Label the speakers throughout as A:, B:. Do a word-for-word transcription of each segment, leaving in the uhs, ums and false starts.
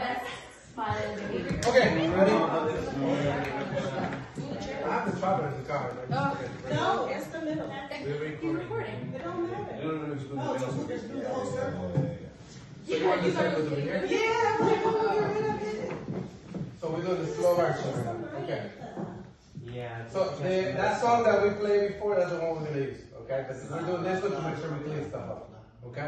A: best smile behavior.
B: Okay, ready? I have the chocolate in the car.
A: Oh.
C: No, it's the middle.
A: You're recording.
C: It don't matter.
B: No, no, no, just do the
C: Oh,
B: middle.
C: just do the whole circle.
B: So you want to start with over here?
C: Yeah, we're gonna get it.
B: So we're doing the slow version right now. Okay.
D: Yeah.
B: So the, that song that we played before, that's the one we're gonna use. Okay? Because we're doing this one to make sure we clean stuff up. Okay?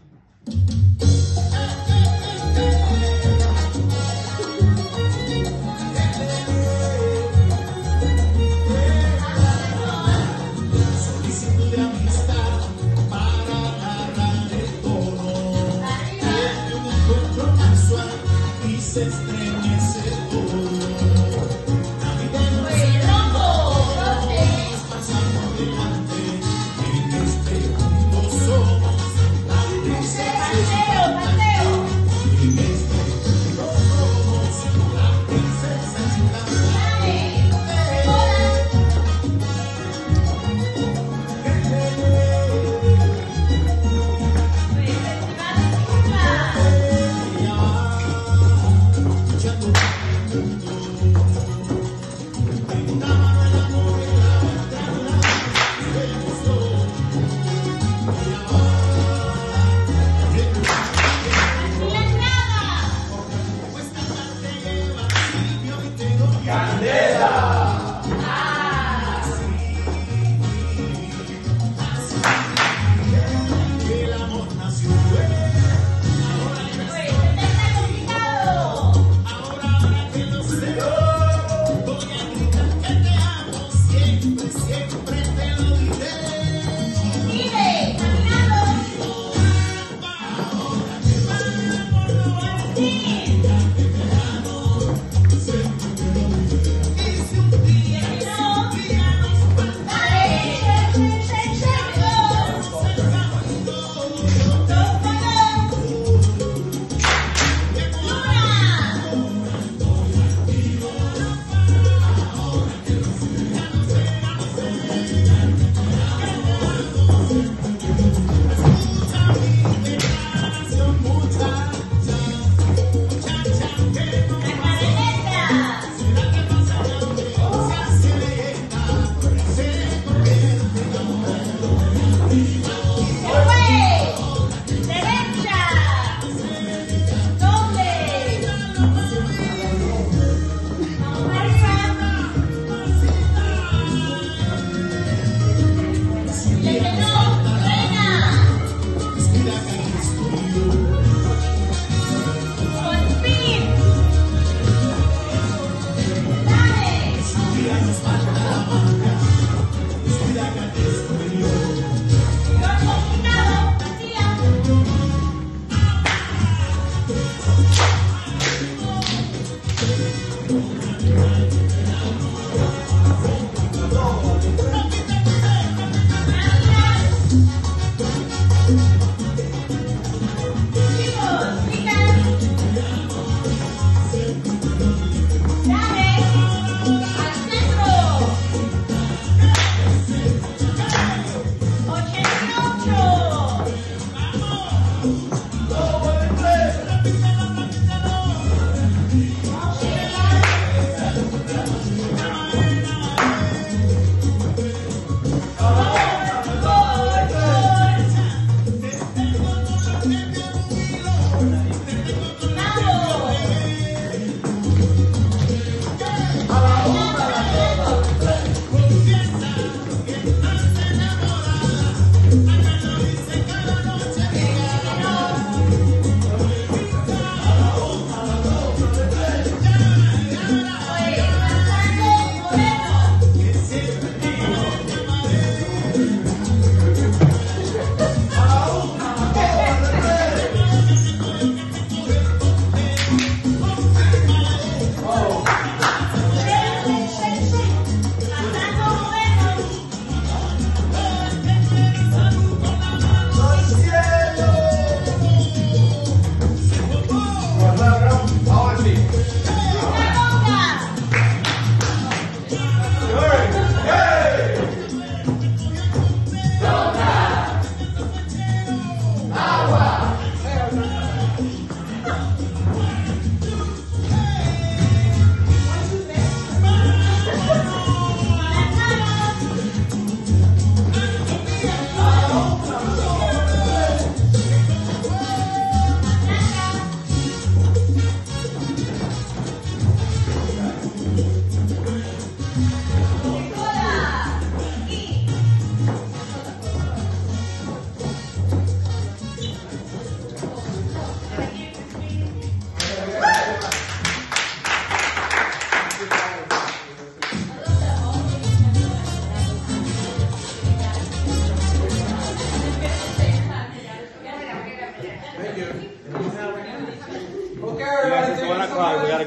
E: Se estremece todo. Pasamos delante, en este mundo somos la princesa. En este mundo somos la princesa.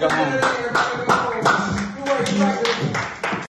B: Come on.